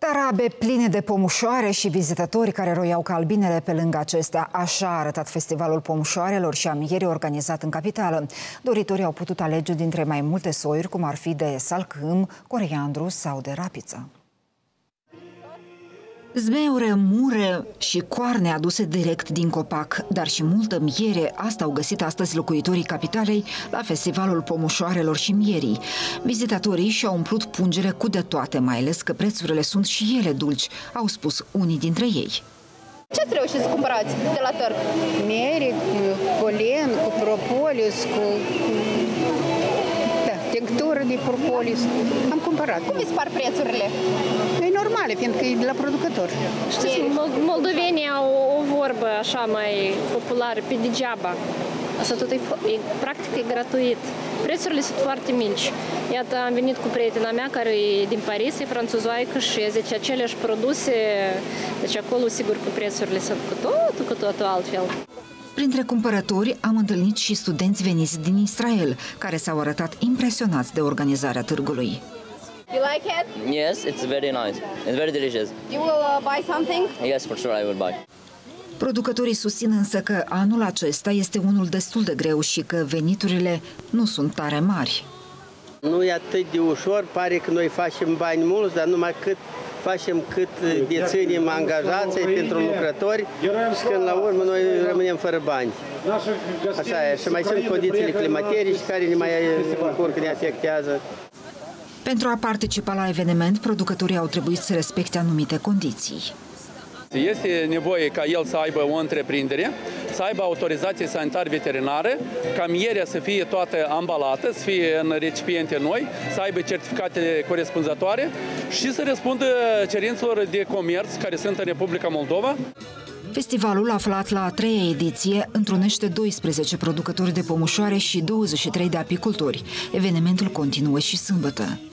Tarabe pline de pomușoare și vizitatori care roiau ca albinele pe lângă acestea. Așa a arătat Festivalul Pomușoarelor și a Mierii organizat în capitală. Doritorii au putut alege dintre mai multe soiuri, cum ar fi de salcâm, coriandru sau de rapiță. Zmeure, mure și coarne aduse direct din copac, dar și multă miere, asta au găsit astăzi locuitorii capitalei la Festivalul Pomușoarelor și Mierii. Vizitatorii și-au umplut pungere cu de toate, mai ales că prețurile sunt și ele dulci, au spus unii dintre ei. Ce ați reușit să cumpărați de la târg? Miere, polen, cu propolis, cu tinctură de propolis. Am cumpărat. Cum îți par prețurile? E normale, fiindcă e de la producător. Știți, moldovenii au o vorbă așa mai populară, pe degeaba. Asta tot practic e gratuit. Prețurile sunt foarte mici. Iată, am venit cu prietena mea care e din Paris, e franțuzoaică și zice aceleași produse, deci acolo sigur că prețurile sunt cu totul altfel. Printre cumpărători am întâlnit și studenți veniți din Israel, care s-au arătat impresionați de organizarea târgului. You like it? Yes, it's very nice. It's very delicious. You will buy something? Yes, for sure I will buy. Producătorii susțin însă că anul acesta este unul destul de greu și că veniturile nu sunt tare mari. Nu e atât de ușor, pare că noi facem bani mulți, dar numai cât deținem angajații pentru lucrători și când la urmă noi rămânem fără bani. Așa e, și mai sunt condițiile climaterice care ne mai încurcă, ne afectează. Pentru a participa la eveniment, producătorii au trebuit să respecte anumite condiții. Este nevoie ca el să aibă o întreprindere, să aibă autorizație sanitar-veterinară, ca mierea să fie toată ambalată, să fie în recipiente noi, să aibă certificate corespunzătoare și să răspundă cerințelor de comerț care sunt în Republica Moldova. Festivalul, aflat la a 3-a ediție, întrunește 12 producători de pomușoare și 23 de apicultori. Evenimentul continuă și sâmbătă.